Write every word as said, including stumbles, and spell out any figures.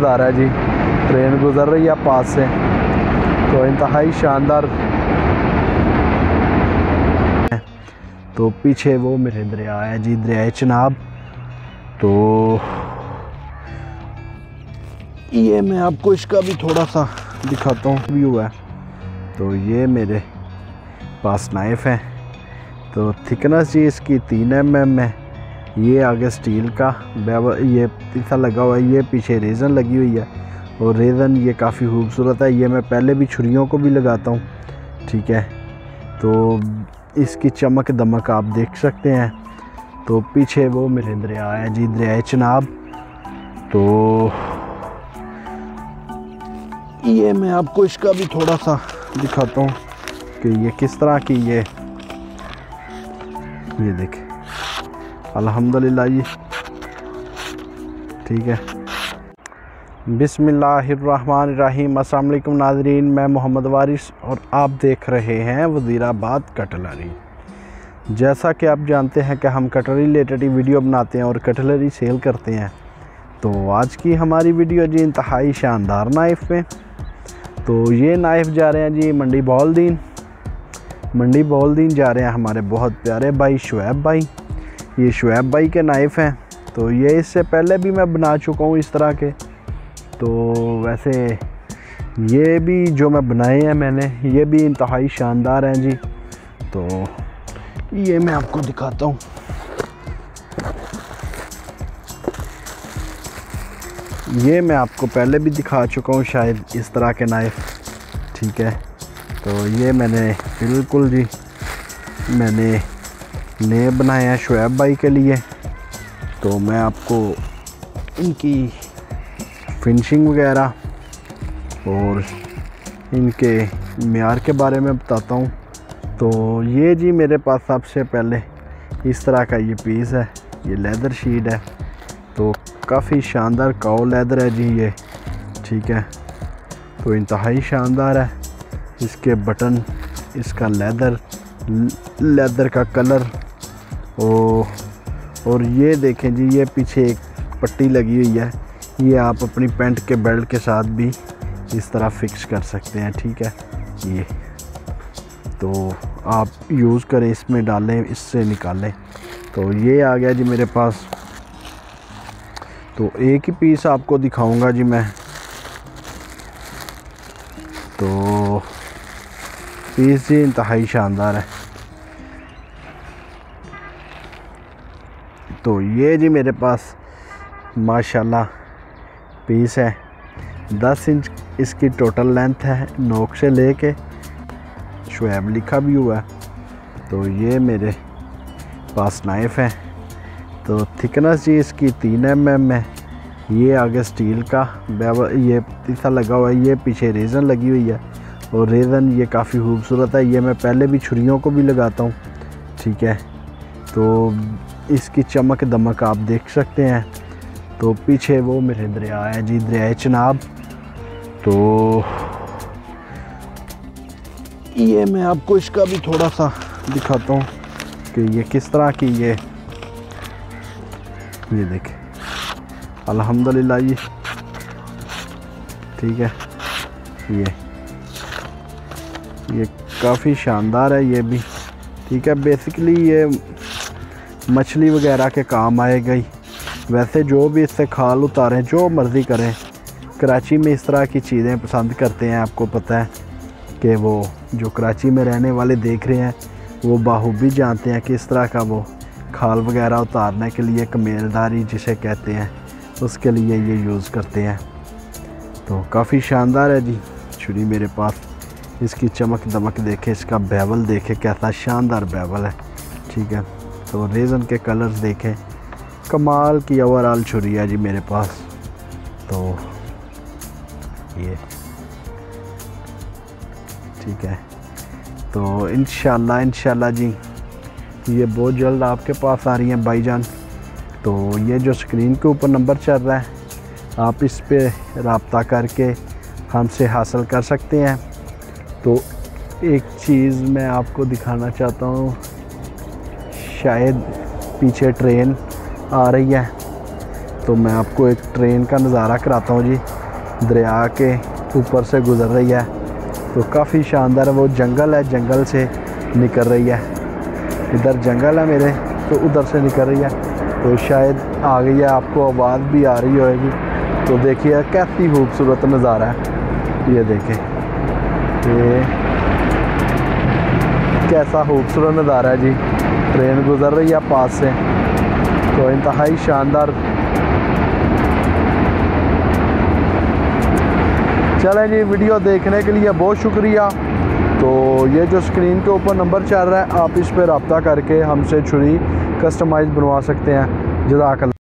आ रहा है जी, ट्रेन गुज़र रही है पास से, तो इंतहाई शानदार। तो पीछे वो मेरे दरिया है जी, दरिया चिनाब। तो ये मैं आपको इसका भी थोड़ा सा दिखाता हूँ व्यू है। तो ये मेरे पास नाइफ़ है। तो थिकनेस जी इसकी तीन एम एम है। ये आगे स्टील का ये तीसा लगा हुआ है, ये पीछे रेज़न लगी हुई है और रेज़न ये काफ़ी खूबसूरत है। ये मैं पहले भी छुरियों को भी लगाता हूँ, ठीक है। तो इसकी चमक दमक आप देख सकते हैं। तो पीछे वो मेरे दरिया है जी, दरिया चिनाब। तो ये मैं आपको इसका भी थोड़ा सा दिखाता हूँ कि ये किस तरह की ये ये देखें अल्हम्दुलिल्लाह जी, ठीक है। बिस्मिल्लाहिर्रहमानिर्रहीम। अस्सलाम वालेकुम नाज़रीन, मैं मोहम्मद वारिस और आप देख रहे हैं वज़ीराबाद कटलरी। जैसा कि आप जानते हैं कि हम कटलरी रिलेटेड वीडियो बनाते हैं और कटलरी सेल करते हैं। तो आज की हमारी वीडियो जी इंतहाई शानदार नाइफ़ पे। तो ये नाइफ़ जा रहे हैं जी मंडी बहाउद्दीन। मंडी बहाउद्दीन जा रहे हैं हमारे बहुत प्यारे भाई शुएब भाई। ये शुएब भाई के नाइफ़ हैं। तो ये इससे पहले भी मैं बना चुका हूँ इस तरह के। तो वैसे ये भी जो मैं बनाए हैं मैंने, ये भी इंतहाई शानदार हैं जी। तो ये मैं आपको दिखाता हूँ। ये मैं आपको पहले भी दिखा चुका हूँ शायद इस तरह के नाइफ़, ठीक है। तो ये मैंने बिल्कुल जी मैंने नए बनाए हैं शुएब भाई के लिए। तो मैं आपको इनकी फिनिशिंग वगैरह और इनके मेयार के बारे में बताता हूँ। तो ये जी मेरे पास सबसे पहले इस तरह का ये पीस है, ये लेदर शीट है। तो काफ़ी शानदार काओ लेदर है जी ये, ठीक है। तो इंतहाई शानदार है। इसके बटन, इसका लेदर लेदर का कलर ओ, और ये देखें जी, ये पीछे एक पट्टी लगी हुई है। ये आप अपनी पैंट के बेल्ट के साथ भी इस तरह फिक्स कर सकते हैं, ठीक है। ये तो आप यूज़ करें, इसमें डालें, इससे निकालें। तो ये आ गया जी मेरे पास। तो एक ही पीस आपको दिखाऊंगा जी मैं। तो पीस जी इंतहाई शानदार है। तो ये जी मेरे पास माशाल्लाह पीस है। दस इंच इसकी टोटल लेंथ है, नोक से लेके शुएब लिखा भी हुआ है। तो ये मेरे पास नाइफ़ है। तो थिकनेस जी इसकी तीन एम एम है। ये आगे स्टील का ये तीसा लगा हुआ है, ये पीछे रेज़न लगी हुई है और रेज़न ये काफ़ी खूबसूरत है। ये मैं पहले भी छुरियों को भी लगाता हूँ, ठीक है। तो इसकी चमक दमक आप देख सकते हैं। तो पीछे वो मेरे दरिया है जी, दरिया चिनाब। तो ये मैं आपको इसका भी थोड़ा सा दिखाता हूँ कि ये किस तरह की ये ये देखें अल्हम्दुलिल्लाह जी, ठीक है। ये ये काफ़ी शानदार है ये भी, ठीक है। बेसिकली ये मछली वगैरह के काम आएगा ही। वैसे जो भी इससे खाल उतारें, जो मर्ज़ी करें, कराची में इस तरह की चीज़ें पसंद करते हैं। आपको पता है कि वो जो कराची में रहने वाले देख रहे हैं वो बाखूबी जानते हैं कि इस तरह का वो खाल वगैरह उतारने के लिए कमेलदारी जिसे कहते हैं, उसके लिए ये यूज़ करते हैं। तो काफ़ी शानदार है जी छुरी मेरे पास। इसकी चमक दमक देखे, इसका बेवल देखे, कैसा शानदार बेवल है, ठीक है। तो रेज़न के कलर्स देखें, कमाल की ओवरऑल छुरी है जी मेरे पास। तो ये ठीक है। तो इंशाल्लाह इंशाल्लाह जी ये बहुत जल्द आपके पास आ रही हैं भाईजान। तो ये जो स्क्रीन के ऊपर नंबर चल रहा है, आप इस पे रब्ता करके हमसे हासिल कर सकते हैं। तो एक चीज़ मैं आपको दिखाना चाहता हूँ, शायद पीछे ट्रेन आ रही है। तो मैं आपको एक ट्रेन का नज़ारा कराता हूँ जी। दरिया के ऊपर से गुज़र रही है, तो काफ़ी शानदार है। वो जंगल है, जंगल से निकल रही है। इधर जंगल है मेरे, तो उधर से निकल रही है, तो शायद आ गई है, आपको आवाज़ भी आ रही होगी। तो देखिए कैसी खूबसूरत नज़ारा है, ये देखें, ये कैसा खूबसूरत नज़ारा है जी। ट्रेन गुज़र रही है पास से, तो इंतहाई शानदार। चलें जी, वीडियो देखने के लिए बहुत शुक्रिया। तो ये जो स्क्रीन के ऊपर नंबर चल रहा है, आप इस पर रब्ता करके हमसे छुरी कस्टमाइज़ बनवा सकते हैं। जज़ाकल्लाह।